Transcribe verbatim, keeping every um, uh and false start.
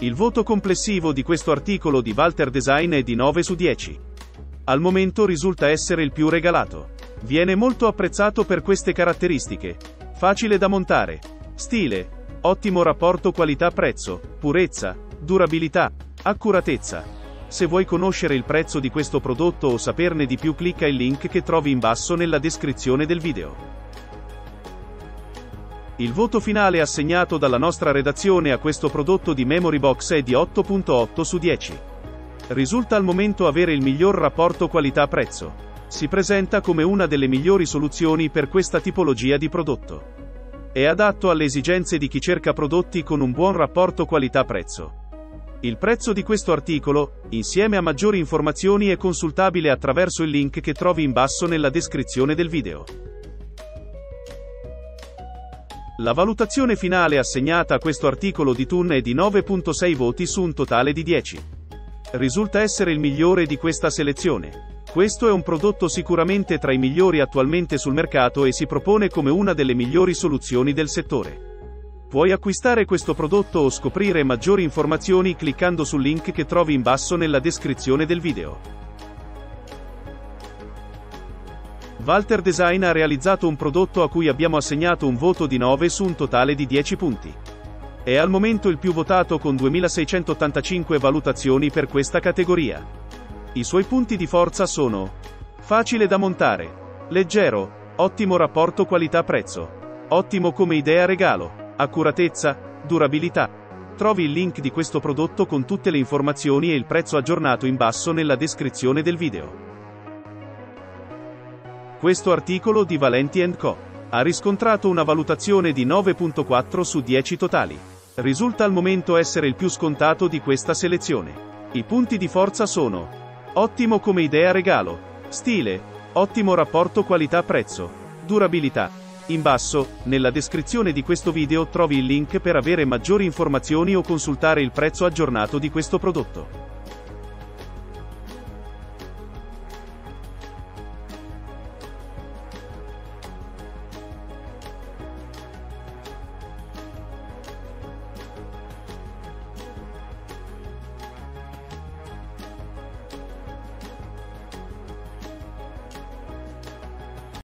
Il voto complessivo di questo articolo di Walter Design è di nove su dieci. Al momento risulta essere il più regalato. Viene molto apprezzato per queste caratteristiche: facile da montare, stile, ottimo rapporto qualità-prezzo, purezza, durabilità, accuratezza. Se vuoi conoscere il prezzo di questo prodotto o saperne di più, clicca il link che trovi in basso nella descrizione del video. Il voto finale assegnato dalla nostra redazione a questo prodotto di Memory Box è di otto virgola otto su dieci. Risulta al momento avere il miglior rapporto qualità-prezzo. Si presenta come una delle migliori soluzioni per questa tipologia di prodotto. È adatto alle esigenze di chi cerca prodotti con un buon rapporto qualità-prezzo. Il prezzo di questo articolo, insieme a maggiori informazioni, è consultabile attraverso il link che trovi in basso nella descrizione del video. La valutazione finale assegnata a questo articolo di Thun è di nove virgola sei voti su un totale di dieci. Risulta essere il migliore di questa selezione. Questo è un prodotto sicuramente tra i migliori attualmente sul mercato e si propone come una delle migliori soluzioni del settore. Puoi acquistare questo prodotto o scoprire maggiori informazioni cliccando sul link che trovi in basso nella descrizione del video. Walter Design ha realizzato un prodotto a cui abbiamo assegnato un voto di nove su un totale di dieci punti. È al momento il più votato con duemilaseicentottantacinque valutazioni per questa categoria. I suoi punti di forza sono: facile da montare, leggero, ottimo rapporto qualità-prezzo, ottimo come idea regalo, accuratezza, durabilità. Trovi il link di questo prodotto con tutte le informazioni e il prezzo aggiornato in basso nella descrizione del video. Questo articolo di Valenti and Co. ha riscontrato una valutazione di nove virgola quattro su dieci totali. Risulta al momento essere il più scontato di questa selezione. I punti di forza sono: ottimo come idea regalo, stile, ottimo rapporto qualità-prezzo, durabilità. In basso, nella descrizione di questo video trovi il link per avere maggiori informazioni o consultare il prezzo aggiornato di questo prodotto.